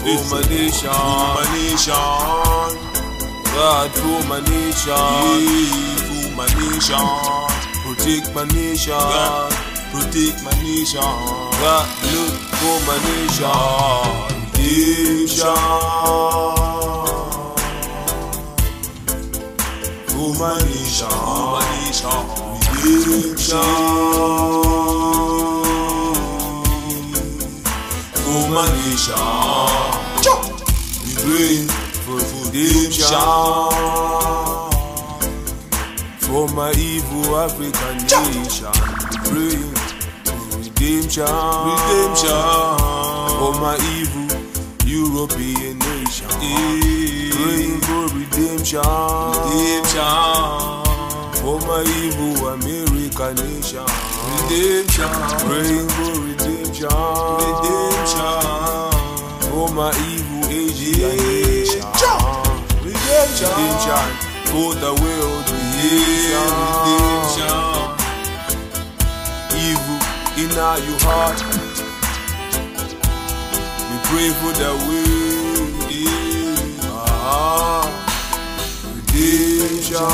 for my nation. God for my nation. For my nation. Protect my nation. God, protect my nation. God look for my nation. Redemption. For my nation. For my nation. Redemption. For my nation. We pray for redemption. For my evil African nation. We pray for redemption. For my evil European nation. Praying for redemption. For my evil American nation. Praying for redemption. For my evil Asian nation. Redemption. For the world. Redemption. Evil in your heart. We pray for the way. Redemption.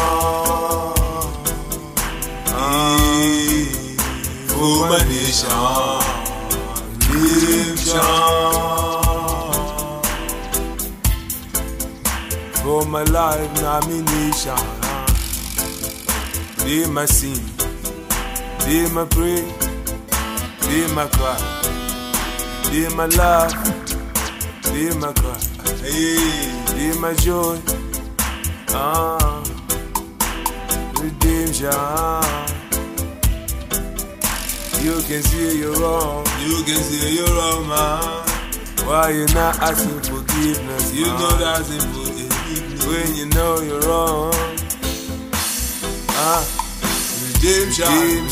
For my nation. Redemption. For my life, nomination. They my sin, they my pray, they my cry, they my laugh, they my cry, they my joy. Redemption. You can see you're wrong. You can say you're wrong, man. Why you not asking forgiveness? You man? know that's important. When you know you're wrong. Redemption.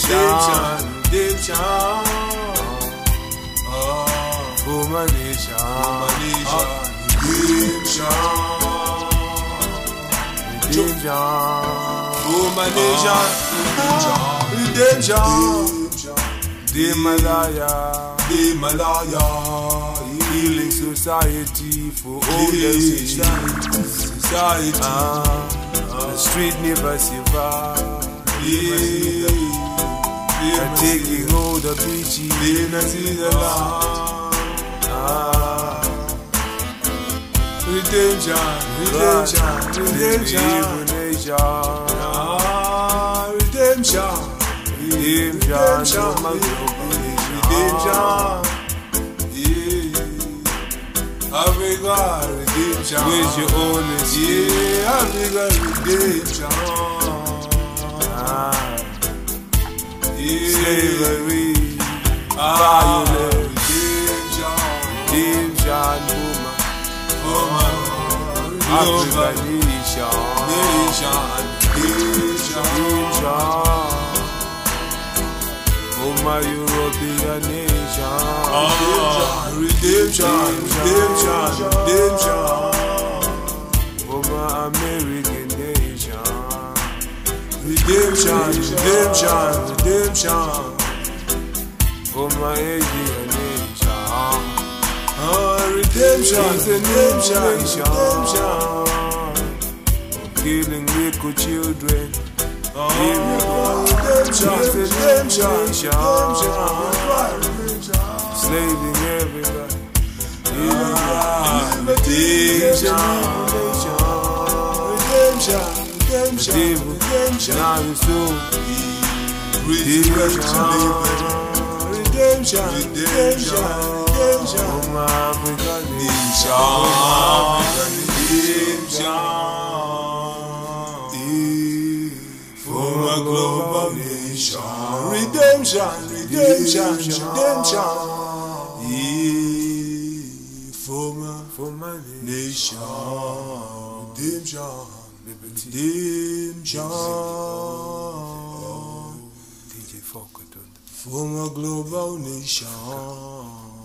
For my nation. Redemption. For my nation. Redemption. The Malaya. Healing society for all the Society. The street never survive. They're taking all the beaches. They not see the light. Redemption. Africa, redemption. Where's your honesty? Africa, redemption. Slavery, Violence, redemption, woman, African nation, for my European nation, redemption, for my American nation, redemption, for my Asian nation, redemption, killing little children, slaving everybody, redemption, now you so redemption, for my African for my global nation. redemption, for my Nation, redemption, DJ Folk for my global nation.